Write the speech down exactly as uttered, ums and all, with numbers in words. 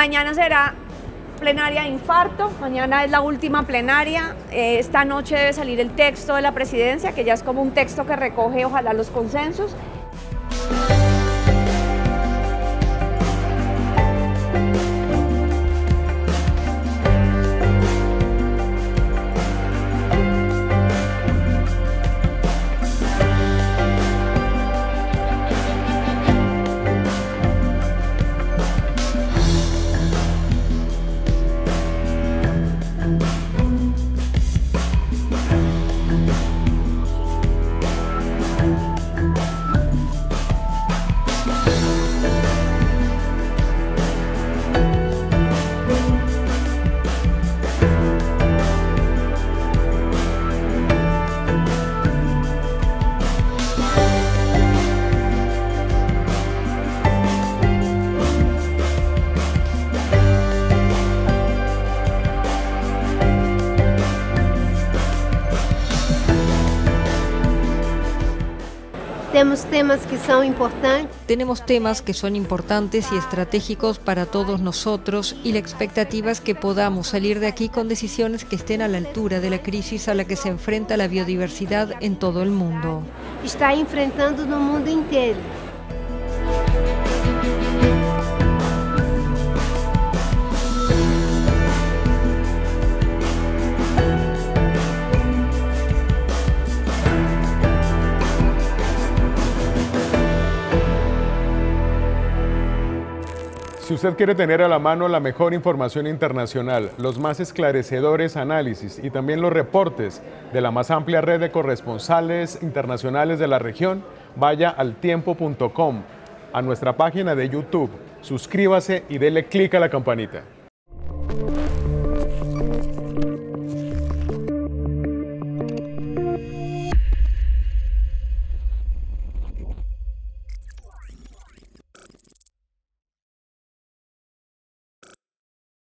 Mañana será plenaria de infarto, mañana es la última plenaria, eh, esta noche debe salir el texto de la presidencia, que ya es como un texto que recoge ojalá los consensos. Temos temas que son importantes. Tenemos temas que son importantes y estratégicos para todos nosotros y la expectativa es que podamos salir de aquí con decisiones que estén a la altura de la crisis a la que se enfrenta la biodiversidad en todo el mundo. Está enfrentando no mundo inteiro. Si usted quiere tener a la mano la mejor información internacional, los más esclarecedores análisis y también los reportes de la más amplia red de corresponsales internacionales de la región, vaya al tiempo punto com, a nuestra página de YouTube, suscríbase y dele clic a la campanita.